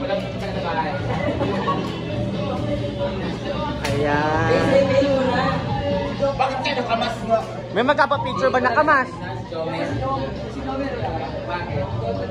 Ayan. Bakit kayo nakamas mo? May magkapapicture ba nakamas? Bakit?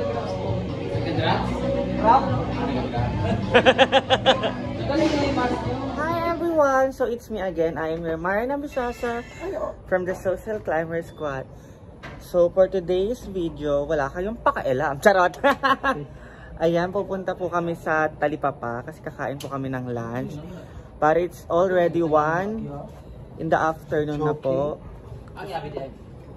Hi everyone! So it's me again. I am your Marina Bisasa from the Social Climber Squad. So for today's video, wala kayong pakailam. Charot! Ayan, pupunta po kami sa Talipapa kasi kakain po kami ng lunch. But it's already 1 in the afternoon na po. Ang yabi din.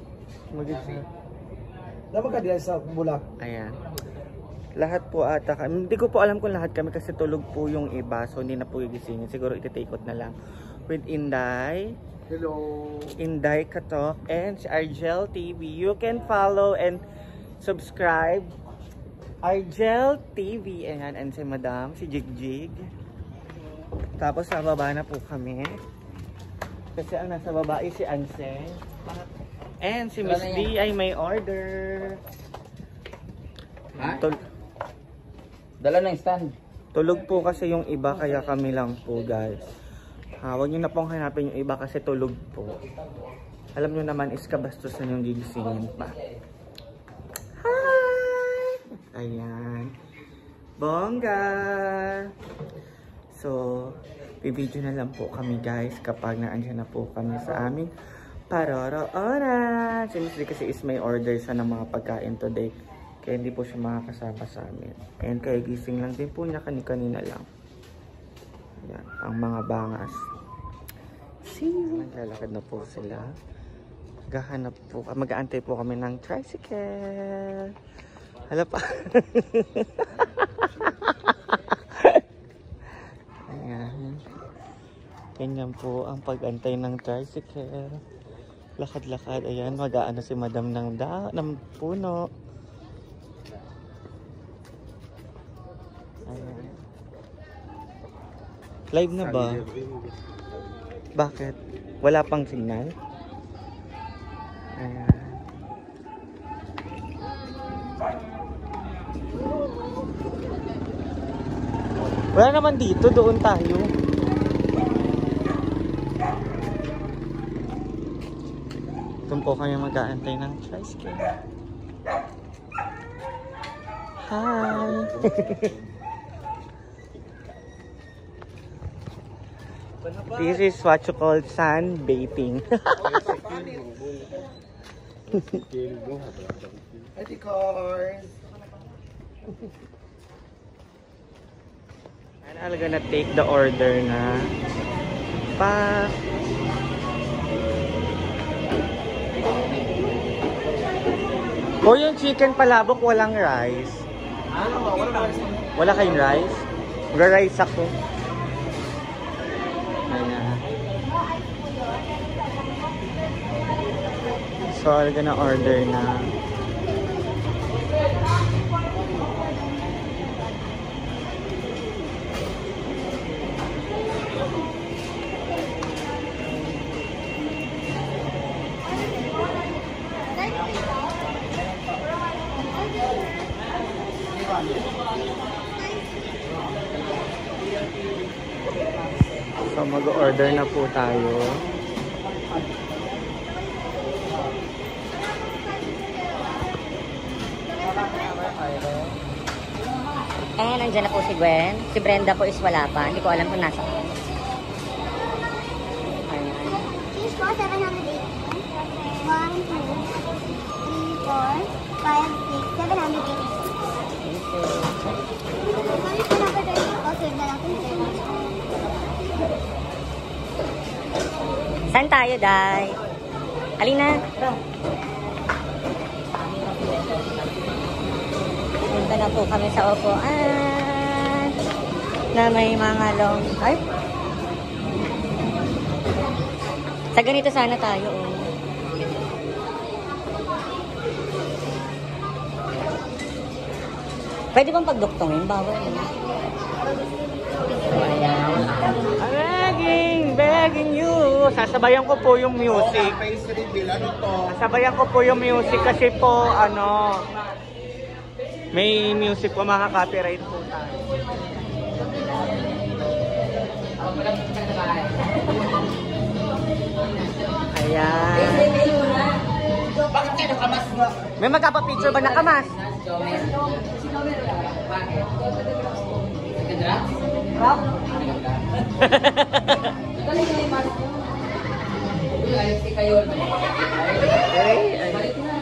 Dapat ka diyan sa Bulak. Ayan. Lahat po ata kami. Hindi ko po alam kung lahat kami kasi tulog po yung iba. So hindi na po gigisingin. Siguro iti-take na lang. With Inday. Hello. Inday Katok. And si Argel TV. You can follow and subscribe. Argel TV. Ayan. And si Madam. Si Jigjig. Tapos sa baba na po kami. Kasi ang nasa baba ay si Anse. And si Miss D ay may order. Ha? Dala na yung stand. Tulog po kasi yung iba kaya kami lang po guys. Huwag nyo na pong hanapin yung iba kasi tulog po. Alam nyo naman is kabastusan yung gigisingin pa. Hi! Ayan. Bongga! So, bibidyo na lang po kami guys kapag naandyan na po kami sa aming paroroonan. Since kasi is may order sa ng mga pagkain today. Kaya hindi po siya makakasama sa amin. And kaya gising lang din po niya kanina lang. Ayan, ang mga bangas. See you! Maglalakad na po sila. Maghahanap po, mag-aantay po kami ng tricycle. Hala pa. Ayan. Ganyan po ang pag-antay ng tricycle. Lakad-lakad. Ayan, mag-aano si Madam ng puno. Ayan. Live na ba? Bakit? Wala pang signal? Ayan. Wala naman dito, doon tayo. Doon po kami mag-aantay ng tricycle. Hi! This is what you call sunbathing. Eti cars. And I'm gonna take the order na O yung chicken palabok walang rice. Wala kayong rice? Mag-rice ako. Ayan. So I'm gonna order na. So mag-order na po tayo. Nandiyan na po si Gwen. Si Brenda po is wala pa. Hindi ko alam kung nasa. Cheese po, 780. 1, 2, 3, 4, 5, 6, 780. Saan tayo, Day? Alina. Punta na po kami sa upuan na may mga long... Ay! Sa ganito sana tayo, oh. Pwede bang pagduktongin? Bawal. Ayan. Begging you. Sasabayan ko po yung music. Sasabayan ko po yung music kasi po, may music po, makaka-copyright po. Ayan. Bakit kayo nakamas nga? May magkapapicture ba nakamas? Bakit? Ganda? Galing na yung mask mo. Galing si kayo. Balik na.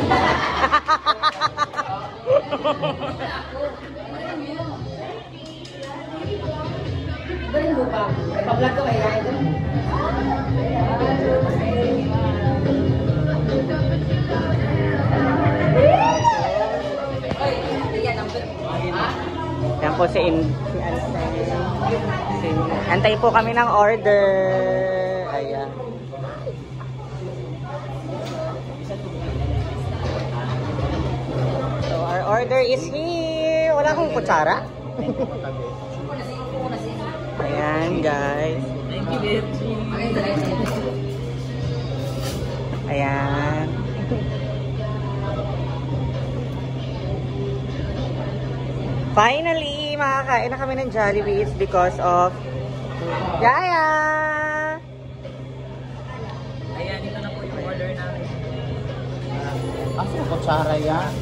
Galing mo ba? Ay, pa-vlog ka kaya ito? Ay, yan ang Yan po si Antay po kami ng order. Ayan. So our order is here. Wala akong kutsara. Ayan guys. Ayan. Finally, makakain na kami ng Jollibee. It's because of Yaya! Ayan, ito na po yung order namin. Asa yung kutsara yan?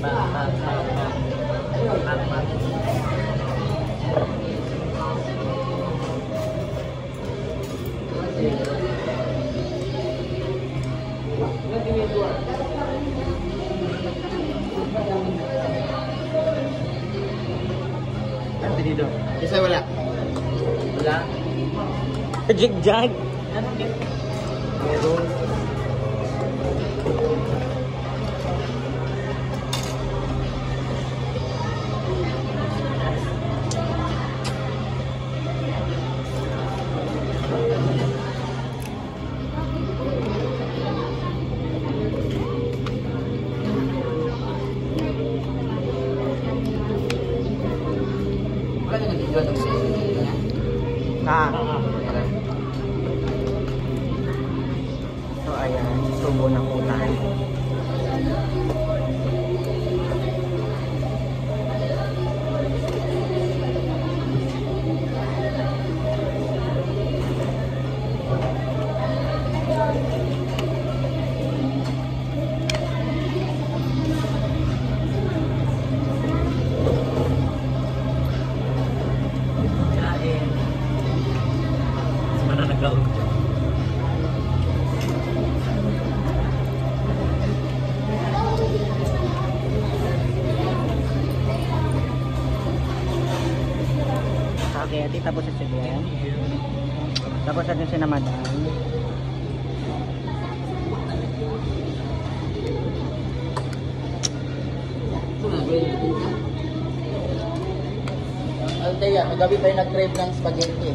Ante dito. Isa wala. Wala. Jigjag. Meron. Wala na nag-video ng niya. So ayan, subo na po tayo. Okay, ati tapos sa siya. Tapos natin si Namadang. Althea, magabi tayo nag-crave ng spaghetti.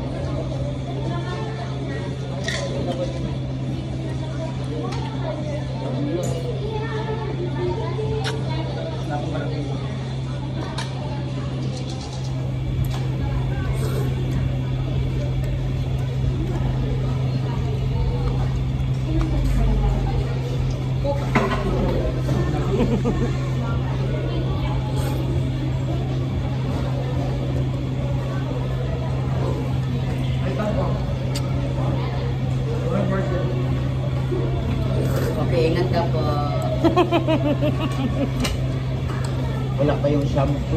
Okay, ingat ka po. Wala pa yung shampoo.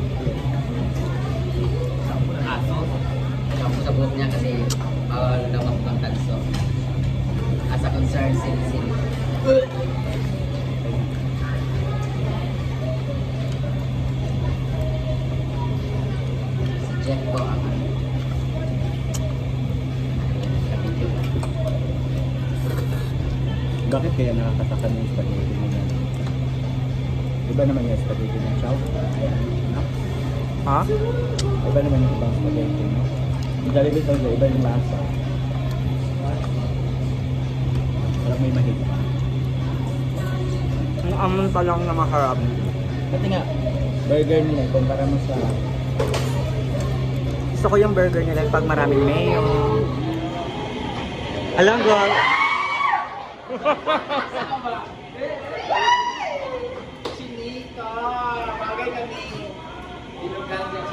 Shampoo ng aso. Shampoo sa buhok niya kasi bawal daw makapang tanso. As a concern, sin. Si Jeff po ang Bakit kaya nakakatakan yung spaghetti mo yan? Iba naman yung spaghetti ng chow. Ha? Iba naman yung ibang spaghetti mo. Yung Jollibee talaga, iba yung lasa. Parang may mahig pa. Ang amon pa lang na maharap. Kasi nga, burger nila, kumpara mo sa... Gusto ko yung burger nila pag maraming mayo. Alam ko. Chinika! Bagay kami. Dinugan niya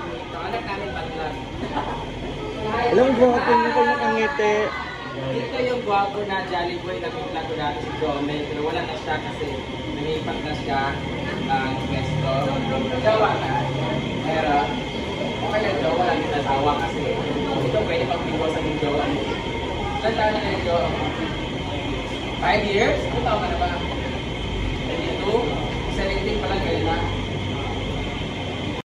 Ilang gwapo niyo kayo kangiti. Ito yung gwapo na Jolly Boy na pinag ko dati si Jomel, pero wala na siya kasi lumipat na siya ng pwesto. Jowa na. Pero, okay lang jowa lang yung nasawa kasi ito pwede pag-bigo sa yung jowa. Ilan taon na yung jowa? 5 years? Ano taon ka na ba? 22? 17 pa lang ganyan na.